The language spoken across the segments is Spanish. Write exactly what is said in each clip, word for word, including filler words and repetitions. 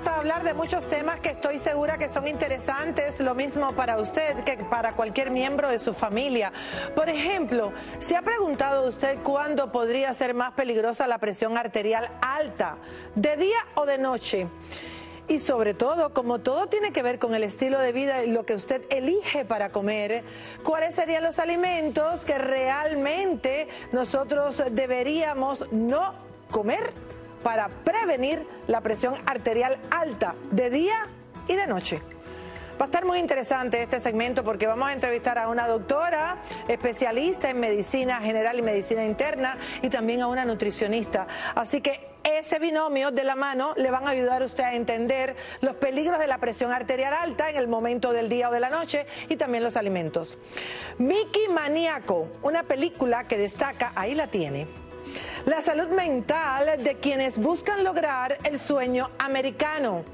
vamos a hablar de muchos temas que estoy segura que son interesantes, lo mismo para usted que para cualquier miembro de su familia. Por ejemplo, ¿se ha preguntado usted cuándo podría ser más peligrosa la presión arterial alta, de día o de noche? Y sobre todo, como todo tiene que ver con el estilo de vida y lo que usted elige para comer, ¿cuáles serían los alimentos que realmente nosotros deberíamos no comer para prevenir la presión arterial alta de día y de noche? Va a estar muy interesante este segmento porque vamos a entrevistar a una doctora especialista en medicina general y medicina interna y también a una nutricionista. Así que ese binomio de la mano le van a ayudar a usted a entender los peligros de la presión arterial alta en el momento del día o de la noche y también los alimentos. Mickey Maníaco, una película que destaca, ahí la tiene, la salud mental de quienes buscan lograr el sueño americano.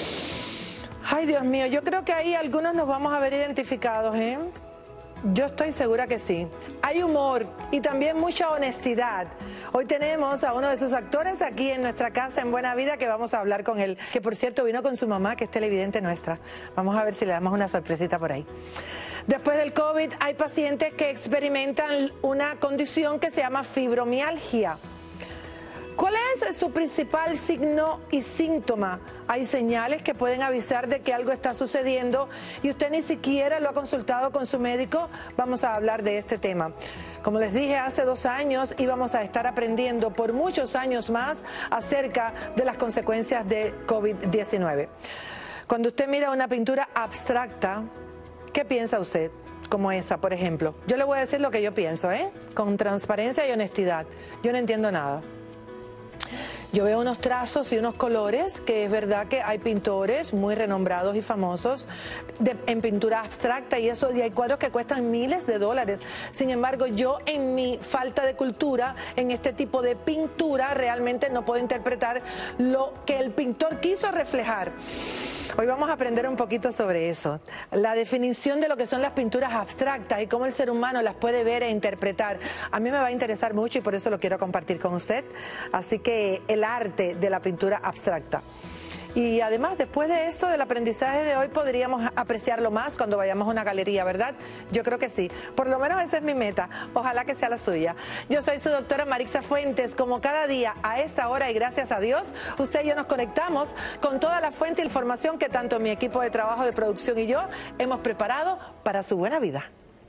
Ay, Dios mío, yo creo que ahí algunos nos vamos a ver identificados, ¿eh? Yo estoy segura que sí. Hay humor y también mucha honestidad. Hoy tenemos a uno de sus actores aquí en nuestra casa en Buena Vida que vamos a hablar con él, que por cierto vino con su mamá, que es televidente nuestra. Vamos a ver si le damos una sorpresita por ahí. Después del COVID hay pacientes que experimentan una condición que se llama fibromialgia. ¿Cuál es su principal signo y síntoma? Hay señales que pueden avisar de que algo está sucediendo y usted ni siquiera lo ha consultado con su médico. Vamos a hablar de este tema. Como les dije hace dos años, íbamos a estar aprendiendo por muchos años más acerca de las consecuencias de COVID diecinueve. Cuando usted mira una pintura abstracta, ¿qué piensa usted? Como esa, por ejemplo. Yo le voy a decir lo que yo pienso, ¿eh? Con transparencia y honestidad. Yo no entiendo nada. Yo veo unos trazos y unos colores, que es verdad que hay pintores muy renombrados y famosos de, en pintura abstracta y eso, y hay cuadros que cuestan miles de dólares. Sin embargo, yo en mi falta de cultura, en este tipo de pintura, realmente no puedo interpretar lo que el pintor quiso reflejar. Hoy vamos a aprender un poquito sobre eso, la definición de lo que son las pinturas abstractas y cómo el ser humano las puede ver e interpretar. A mí me va a interesar mucho y por eso lo quiero compartir con usted. Así que el arte de la pintura abstracta. Y además, después de esto, del aprendizaje de hoy, podríamos apreciarlo más cuando vayamos a una galería, ¿verdad? Yo creo que sí. Por lo menos esa es mi meta. Ojalá que sea la suya. Yo soy su doctora Marixa Fuentes. Como cada día, a esta hora y gracias a Dios, usted y yo nos conectamos con toda la fuente de información que tanto mi equipo de trabajo de producción y yo hemos preparado para su buena vida.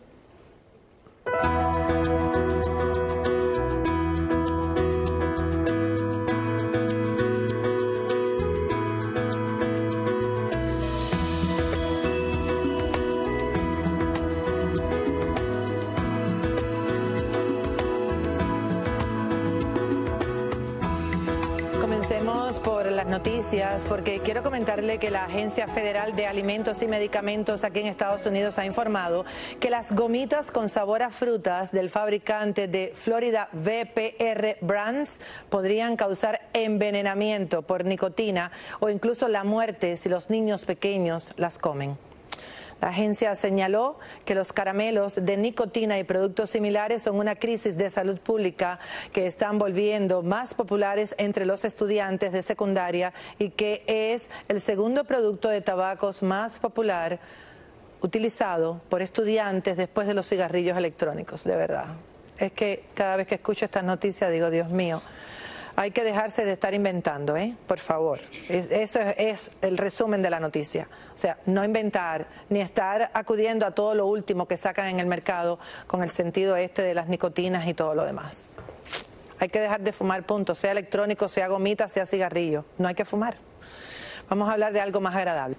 Comencemos por las noticias, porque quiero comentarle que la Agencia Federal de Alimentos y Medicamentos aquí en Estados Unidos ha informado que las gomitas con sabor a frutas del fabricante de Florida V P R Brands podrían causar envenenamiento por nicotina o incluso la muerte si los niños pequeños las comen. La agencia señaló que los caramelos de nicotina y productos similares son una crisis de salud pública que están volviendo más populares entre los estudiantes de secundaria y que es el segundo producto de tabacos más popular utilizado por estudiantes después de los cigarrillos electrónicos. De verdad, es que cada vez que escucho esta noticia digo, Dios mío, hay que dejarse de estar inventando, ¿eh? Por favor. Eso es, es el resumen de la noticia. O sea, no inventar, ni estar acudiendo a todo lo último que sacan en el mercado con el sentido este de las nicotinas y todo lo demás. Hay que dejar de fumar, punto. Sea electrónico, sea gomita, sea cigarrillo. No hay que fumar. Vamos a hablar de algo más agradable.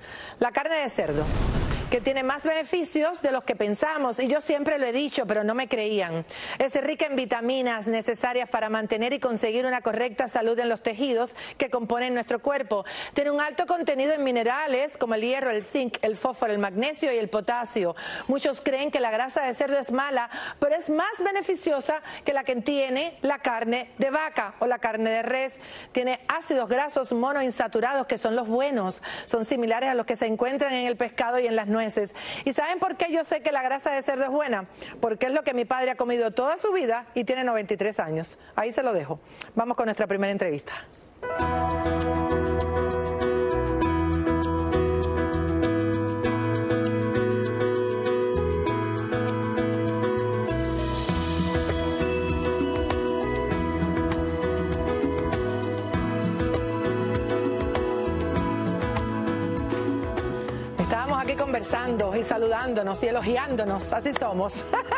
La carne de cerdo, que tiene más beneficios de los que pensamos, y yo siempre lo he dicho, pero no me creían. Es rica en vitaminas necesarias para mantener y conseguir una correcta salud en los tejidos que componen nuestro cuerpo. Tiene un alto contenido en minerales como el hierro, el zinc, el fósforo, el magnesio y el potasio. Muchos creen que la grasa de cerdo es mala, pero es más beneficiosa que la que tiene la carne de vaca o la carne de res. Tiene ácidos grasos monoinsaturados que son los buenos. Son similares a los que se encuentran en el pescado y en las nueces. ¿Y saben por qué yo sé que la grasa de cerdo es buena? Porque es lo que mi padre ha comido toda su vida y tiene noventa y tres años. Ahí se lo dejo. Vamos con nuestra primera entrevista. conversando y saludándonos y elogiándonos, así somos.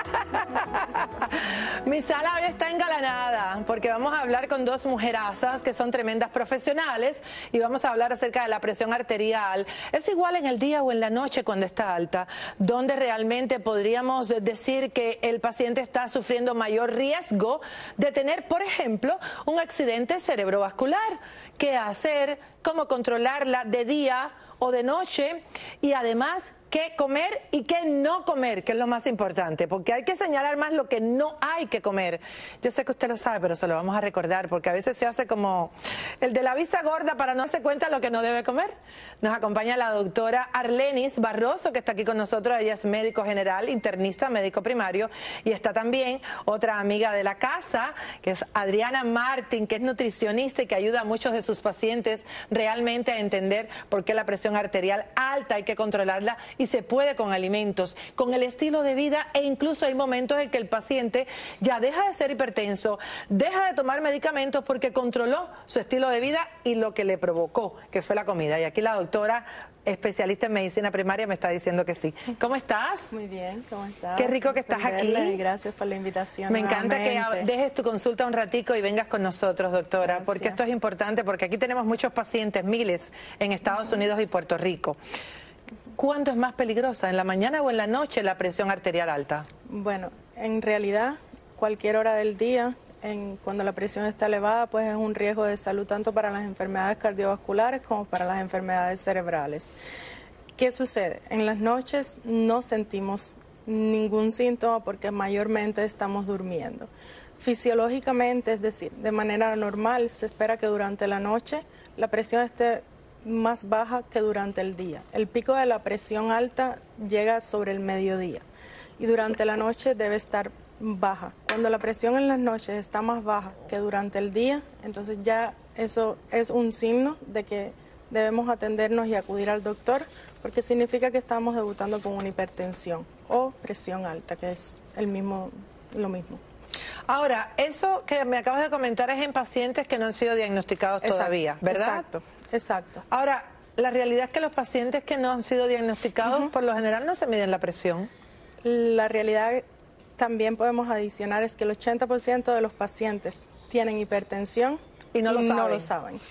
Mi sala hoy está engalanada porque vamos a hablar con dos mujerazas que son tremendas profesionales y vamos a hablar acerca de la presión arterial. ¿Es igual en el día o en la noche cuando está alta? ¿Dónde realmente podríamos decir que el paciente está sufriendo mayor riesgo de tener, por ejemplo, un accidente cerebrovascular? ¿Qué hacer? ¿Cómo controlarla de día o de noche? Y además, qué comer y qué no comer, que es lo más importante, porque hay que señalar más lo que no hay que comer. Yo sé que usted lo sabe, pero se lo vamos a recordar, porque a veces se hace como el de la vista gorda para no darse cuenta lo que no debe comer. Nos acompaña la doctora Arlenis Barroso, que está aquí con nosotros. Ella es médico general, internista, médico primario, y está también otra amiga de la casa, que es Adriana Martín, que es nutricionista y que ayuda a muchos de sus pacientes realmente a entender por qué la presión arterial alta hay que controlarla, y se puede con alimentos, con el estilo de vida, e incluso hay momentos en que el paciente ya deja de ser hipertenso, deja de tomar medicamentos porque controló su estilo de vida y lo que le provocó, que fue la comida. Y aquí la doctora especialista en medicina primaria me está diciendo que sí. ¿Cómo estás? Muy bien, ¿cómo estás? Qué rico que estás aquí. Gracias por la invitación. Me encanta que dejes tu consulta un ratico y vengas con nosotros, doctora, Gracias. Porque esto es importante, porque aquí tenemos muchos pacientes, miles, en Estados Unidos y Puerto Rico. ¿Cuándo es más peligrosa, en la mañana o en la noche, la presión arterial alta? Bueno, en realidad, cualquier hora del día, en, cuando la presión está elevada, pues es un riesgo de salud tanto para las enfermedades cardiovasculares como para las enfermedades cerebrales. ¿Qué sucede? En las noches no sentimos ningún síntoma porque mayormente estamos durmiendo. Fisiológicamente, es decir, de manera normal, se espera que durante la noche la presión esté más baja que durante el día. El pico de la presión alta llega sobre el mediodía y durante la noche debe estar baja. Cuando la presión en las noches está más baja que durante el día, entonces ya eso es un signo de que debemos atendernos y acudir al doctor, porque significa que estamos debutando con una hipertensión o presión alta, que es el mismo, lo mismo. Ahora, eso que me acabas de comentar es en pacientes que no han sido diagnosticados Exacto, todavía, ¿verdad? Exacto. Exacto. Ahora, la realidad es que los pacientes que no han sido diagnosticados, uh-huh, por lo general no se miden la presión. La realidad también podemos adicionar es que el ochenta por ciento de los pacientes tienen hipertensión y no lo y saben. No lo saben.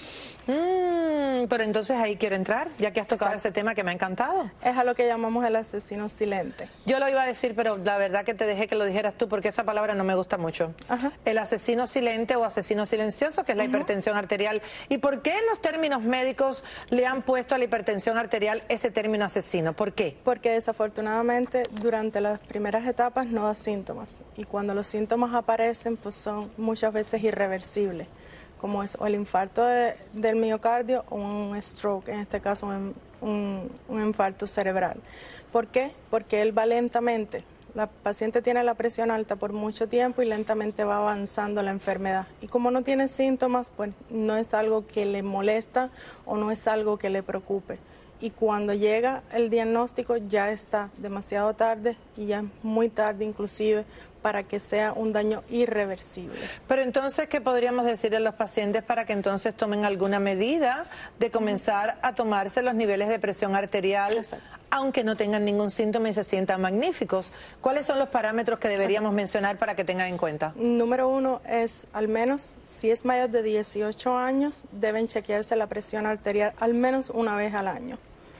Mm, pero entonces ahí quiero entrar, ya que has tocado Exacto. ese tema que me ha encantado. Es a lo que llamamos el asesino silente. Yo lo iba a decir, pero la verdad que te dejé que lo dijeras tú porque esa palabra no me gusta mucho. Ajá. El asesino silente o asesino silencioso, que es la uh-huh. hipertensión arterial. ¿Y por qué en los términos médicos le han puesto a la hipertensión arterial ese término asesino? ¿Por qué? Porque desafortunadamente durante las primeras etapas no da síntomas y cuando los síntomas aparecen pues son muchas veces irreversibles, como es o el infarto de, del miocardio o un stroke, en este caso un, un, un infarto cerebral. ¿Por qué? Porque él va lentamente. La paciente tiene la presión alta por mucho tiempo y lentamente va avanzando la enfermedad. Y como no tiene síntomas, pues no es algo que le molesta o no es algo que le preocupe. Y cuando llega el diagnóstico ya está demasiado tarde y ya es muy tarde inclusive para que sea un daño irreversible. Pero entonces, ¿qué podríamos decirle a los pacientes para que entonces tomen alguna medida de comenzar a tomarse los niveles de presión arterial, Exacto. aunque no tengan ningún síntoma y se sientan magníficos? ¿Cuáles son los parámetros que deberíamos mencionar para que tengan en cuenta? Número uno es, al menos, si es mayor de dieciocho años, deben chequearse la presión arterial al menos una vez al año.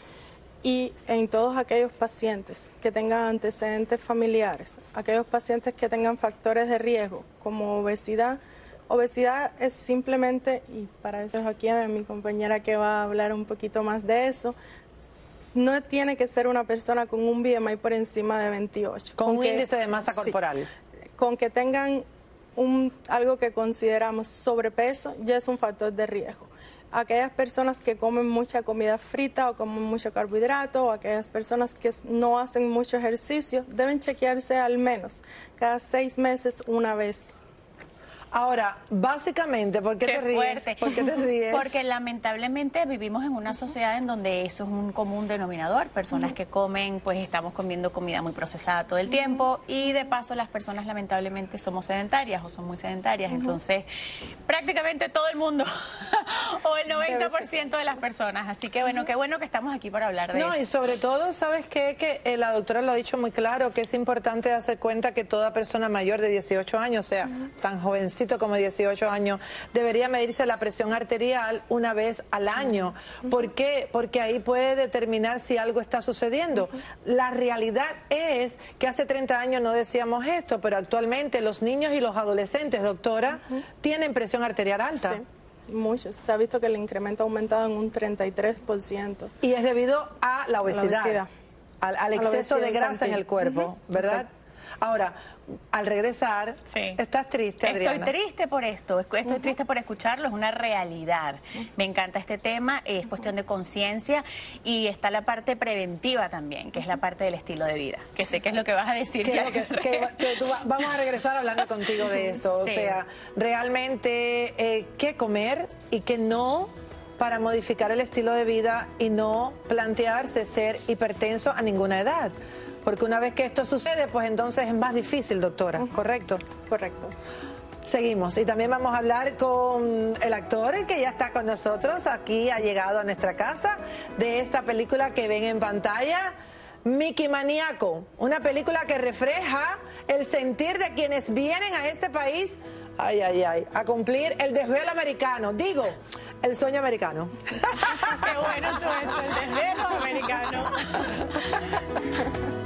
Y en todos aquellos pacientes que tengan antecedentes familiares, aquellos pacientes que tengan factores de riesgo como obesidad, obesidad es simplemente, y para eso aquí a mi compañera que va a hablar un poquito más de eso, no tiene que ser una persona con un B M I por encima de veintiocho. Con, con un que, índice de masa corporal. Sí, con que tengan un, algo que consideramos sobrepeso, ya es un factor de riesgo. Aquellas personas que comen mucha comida frita o comen mucho carbohidrato o aquellas personas que no hacen mucho ejercicio deben chequearse al menos cada seis meses una vez. Ahora, básicamente, ¿por qué, qué te ríes? Fuerte. ¿Por qué te ríes? Porque lamentablemente vivimos en una sociedad en donde eso es un común denominador. Personas uh-huh. que comen, pues estamos comiendo comida muy procesada todo el tiempo y de paso las personas lamentablemente somos sedentarias o son muy sedentarias. Uh-huh. Entonces, prácticamente todo el mundo o el noventa por ciento de las personas. Así que bueno, uh-huh. qué bueno que estamos aquí para hablar de no, eso. No, y sobre todo, ¿sabes qué? Que eh, la doctora lo ha dicho muy claro, que es importante darse cuenta que toda persona mayor de dieciocho años, o sea, uh-huh. tan jovencito como dieciocho años, debería medirse la presión arterial una vez al año. Uh-huh. ¿Por qué? Porque ahí puede determinar si algo está sucediendo. Uh-huh. La realidad es que hace treinta años no decíamos esto, pero actualmente los niños y los adolescentes, doctora, uh-huh. tienen presión arterial alta. Sí. Muchos. Se ha visto que el incremento ha aumentado en un treinta y tres por ciento. Y es debido a la obesidad, la obesidad. Al, al exceso de grasa infantil. En el cuerpo, uh-huh. ¿verdad? Exacto. Ahora, al regresar, sí. ¿estás triste, Adriana? Estoy triste por esto, estoy uh-huh. triste por escucharlo, es una realidad. Uh-huh. Me encanta este tema, es cuestión de conciencia y está la parte preventiva también, que es la parte del estilo de vida, que sé que es lo que vas a decir. Que, que, que, que tú, vamos a regresar hablando contigo de esto, sí. o sea, realmente eh, qué comer y qué no para modificar el estilo de vida y no plantearse ser hipertenso a ninguna edad. Porque una vez que esto sucede, pues entonces es más difícil, doctora, ¿correcto? Correcto. Seguimos. Y también vamos a hablar con el actor que ya está con nosotros, aquí ha llegado a nuestra casa, de esta película que ven en pantalla, Mickey Maníaco. Una película que refleja el sentir de quienes vienen a este país, ay, ay, ay, a cumplir el desvelo americano. Digo, el sueño americano. Qué bueno tú eso, el desvelo americano.